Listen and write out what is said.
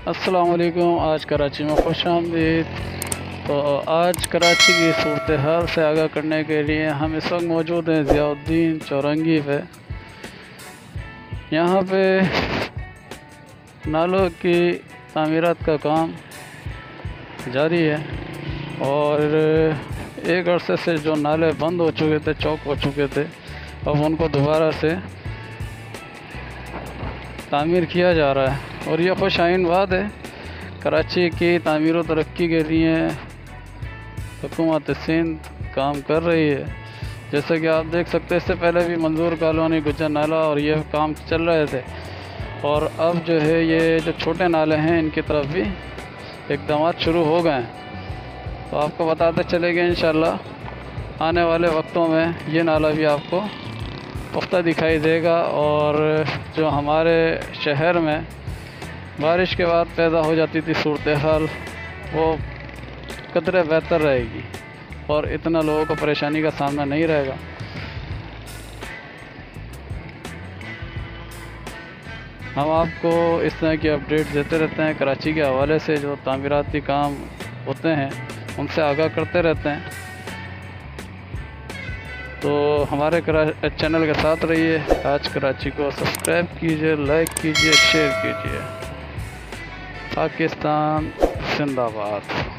अस्सलाम वालेकुम। आज कराची में खुश आमदीद। तो आज कराची की सूरत हाल से आगाह करने के लिए हम इस वक्त मौजूद हैं ज़ियाउद्दीन चौरंगी पे। यहाँ पे नालों की तामीरात का काम जारी है और एक अरसे से जो नाले बंद हो चुके थे, चौक हो चुके थे, अब उनको दोबारा से तामीर किया जा रहा है और यह खुश आइन बात है। कराची की तामीर व तरक्की के लिए हुकूमत सिंध काम कर रही है। जैसे कि आप देख सकते हैं, इससे पहले भी मंजूर कॉलोनी, गुज्जर नाला और ये काम चल रहे थे और अब जो है ये जो छोटे नाले हैं इनकी तरफ भी इक़दाम शुरू हो गए हैं। तो आपको बताते चलेंगे इंशाअल्लाह आने वाले वक्तों में ये नाला भी आपको पुख्ता दिखाई देगा और जो हमारे शहर में बारिश के बाद पैदा हो जाती थी सूरत हाल, वो कदरे बेहतर रहेगी और इतना लोगों को परेशानी का सामना नहीं रहेगा। हम आपको इस तरह की अपडेट देते रहते हैं। कराची के हवाले से जो तामीराती काम होते हैं उनसे आगाह करते रहते हैं। तो हमारे चैनल के साथ रहिए। आज कराची को सब्सक्राइब कीजिए, लाइक कीजिए, शेयर कीजिए। पाकिस्तान जिंदाबाद।